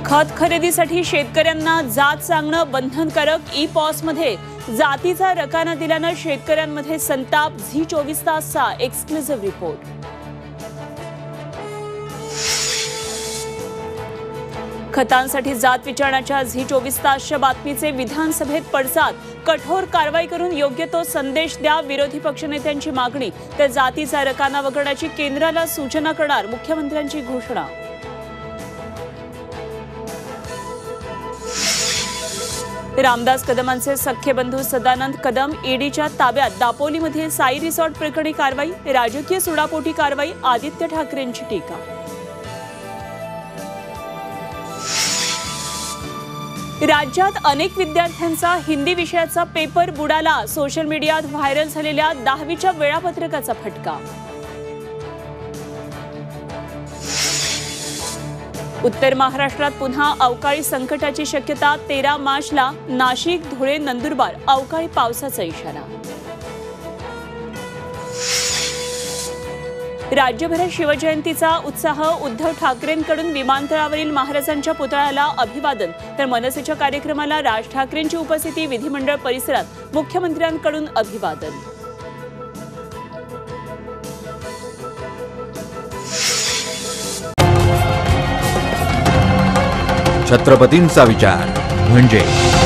खत खरेदीसाठी शेतकऱ्यांना जात सांगणं बंधनकारक. ई-पॉस मध्ये जातीचा रकाना दिल्यानं शेतकऱ्यांमध्ये संताप. झी24 तासचा एक्सक्लुझिव्ह रिपोर्ट. खतांसाठी जात विचारण्याच्या झी24 तासच्या बातमीचे विधानसभेत पडसाद. कठोर कारवाई करून योग्य तो संदेश द्या, विरोधी पक्षनेत्यांची मागणी. तर जातीचा रकाना वगळण्याची केंद्राला सूचना करणार, मुख्यमंत्र्यांची घोषणा. रामदास कदमांचे सख्खे बंधू सदानंद कदम ईडीच्या ताब्यात. दापोलीमध्ये साई रिसॉर्ट प्रकरणी कारवाई. राजकीय सुडापोटी कारवाई. आदित्य ठाकरेंची टीका. राज्यात अनेक विद्यार्थ्यांचा हिंदी विषयाचा पेपर बुडाला. सोशल मीडियात व्हायरल झालेल्या 10वीच्या वेळापत्रकाचा फटका. उत्तर महाराष्ट्रात पुन्हा अवकाळी संकटाची शक्यता. 13 मार्चला नाशिक, धुळे, नंदुरबार अवकाळी पावसाचा इशारा. राज्यभरात शिवजयंतीचा उत्साह. उद्धव ठाकरेंकडून विमानतळावरील महाराजांच्या पुतळ्याला अभिवादन. तर मनसेच्या कार्यक्रमाला राज ठाकरेंची उपस्थिती. विधिमंडळ परिसरात मुख्यमंत्र्यांकडून अभिवादन. छत्रपतींचा विचार म्हणजे